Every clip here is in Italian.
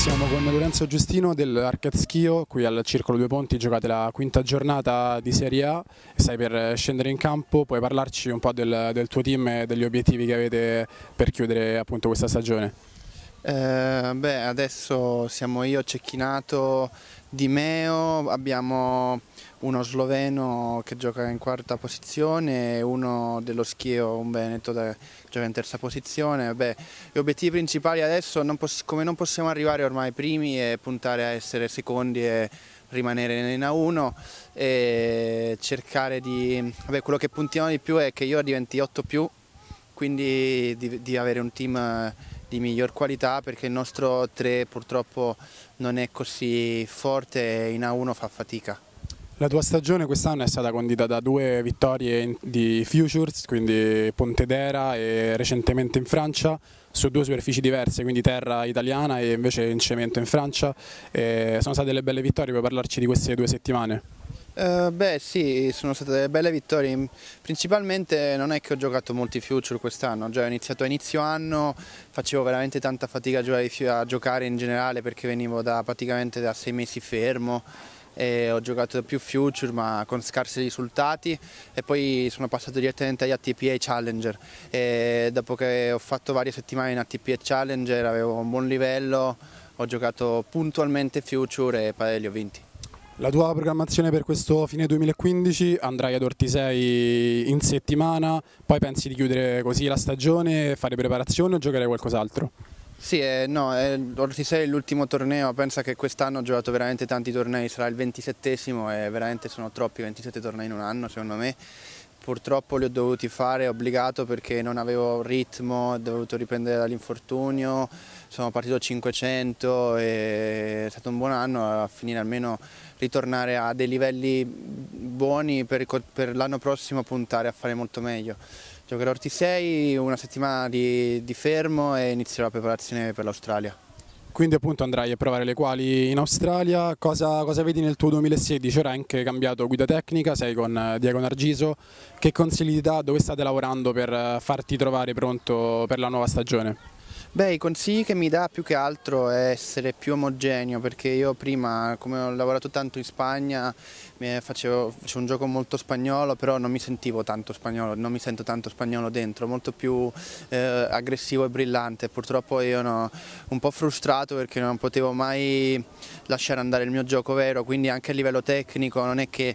Siamo con Lorenzo Giustino dell'Arcad Schio, qui al Circolo Due Ponti. Giocate la quinta giornata di Serie A e stai per scendere in campo. Puoi parlarci un po' del tuo team e degli obiettivi che avete per chiudere appunto questa stagione? Adesso siamo io, Cecchinato, Di Meo, abbiamo uno sloveno che gioca in quarta posizione e uno dello Schio, un veneto, che gioca in terza posizione. Gli obiettivi principali adesso, come non possiamo arrivare ormai primi, è puntare a essere secondi e rimanere in A1 e cercare di... quello che puntiamo di più è che io diventi 8+, quindi di avere un team di miglior qualità, perché il nostro 3 purtroppo non è così forte e in A1 fa fatica. La tua stagione quest'anno è stata condita da 2 vittorie di Futures, quindi Pontedera e recentemente in Francia, su 2 superfici diverse, quindi terra italiana e invece in cemento in Francia. Sono state delle belle vittorie, puoi parlarci di queste 2 settimane? Sì, sono state delle belle vittorie. Principalmente non è che ho giocato molti Future quest'anno, già ho iniziato a inizio anno, facevo veramente tanta fatica a giocare in generale, perché venivo praticamente da 6 mesi fermo e ho giocato più Future ma con scarsi risultati, e poi sono passato direttamente agli ATP Challenger e dopo che ho fatto varie settimane in ATP Challenger avevo un buon livello, ho giocato puntualmente Future e poi li ho vinti. La tua programmazione per questo fine 2015: andrai ad Ortisei in settimana, poi pensi di chiudere così la stagione, fare preparazione o giocare qualcos'altro? Sì, Ortisei è l'ultimo torneo, pensa che quest'anno ho giocato veramente tanti tornei, sarà il 27esimo e veramente sono troppi 27 tornei in un anno secondo me. Purtroppo li ho dovuti fare obbligato perché non avevo ritmo, ho dovuto riprendere dall'infortunio, sono partito 500 e è stato un buon anno, a finire almeno ritornare a dei livelli buoni per l'anno prossimo, puntare a fare molto meglio. Giocherò a Ortisei, una settimana di fermo e inizierò la preparazione per l'Australia. Quindi appunto andrai a provare le quali in Australia. Cosa vedi nel tuo 2016? Ora hai anche cambiato guida tecnica, sei con Diego Nargiso. Che consigli ti dà? Dove state lavorando per farti trovare pronto per la nuova stagione? I consigli che mi dà più che altro è essere più omogeneo, perché io prima, come ho lavorato tanto in Spagna, facevo un gioco molto spagnolo, però non mi sentivo tanto spagnolo, non mi sento tanto spagnolo dentro, molto più aggressivo e brillante. Purtroppo io ero un po' frustrato perché non potevo mai lasciare andare il mio gioco vero, quindi anche a livello tecnico non è che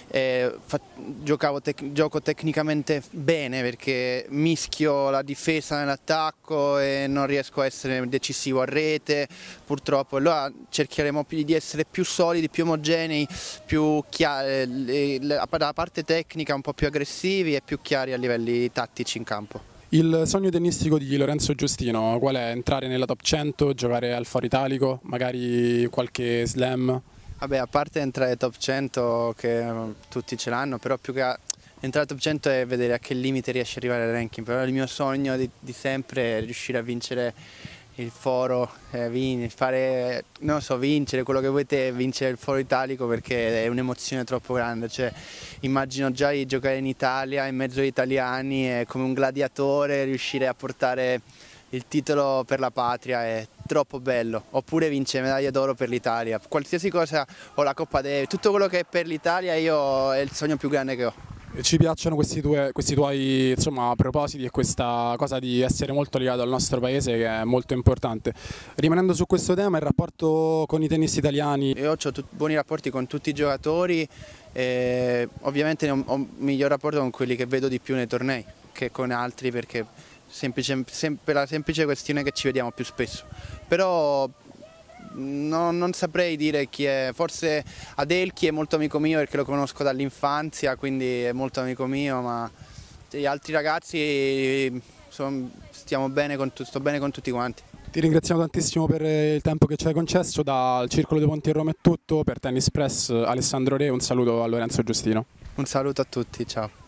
gioco tecnicamente bene, perché mischio la difesa nell'attacco e non riesco a essere decisivo a rete, purtroppo. Allora cercheremo di essere più solidi, più omogenei, più chiari, la parte tecnica un po' più aggressivi e più chiari a livelli tattici in campo. Il sogno tennistico di Lorenzo Giustino qual è? Entrare nella top 100, giocare al Foro Italico, magari qualche slam? A parte entrare ai top 100 che tutti ce l'hanno, però più che entrare al top 100 è vedere a che limite riesce ad arrivare al ranking. Però il mio sogno di sempre è riuscire a vincere il Foro, vincere quello che vuoi te, vincere il Foro Italico, perché è un'emozione troppo grande. Cioè, immagino già di giocare in Italia, in mezzo agli italiani, come un gladiatore, riuscire a portare il titolo per la patria è troppo bello, oppure vincere medaglia d'oro per l'Italia, qualsiasi cosa, o la Coppa Davis, tutto quello che è per l'Italia è il sogno più grande che ho. Ci piacciono questi tuoi insomma, propositi e questa cosa di essere molto legato al nostro paese, che è molto importante. Rimanendo su questo tema, il rapporto con i tennisti italiani? Io ho buoni rapporti con tutti i giocatori, e ovviamente ho un miglior rapporto con quelli che vedo di più nei tornei che con altri, perché per la semplice questione che ci vediamo più spesso. Però non saprei dire chi è, forse Adelchi è molto amico mio perché lo conosco dall'infanzia, quindi è molto amico mio, ma gli altri ragazzi sto bene con tutti quanti. Ti ringraziamo tantissimo per il tempo che ci hai concesso. Dal Circolo dei Ponti a Roma è tutto. Per Tennis Press, Alessandro Re, un saluto a Lorenzo Giustino. Un saluto a tutti, ciao.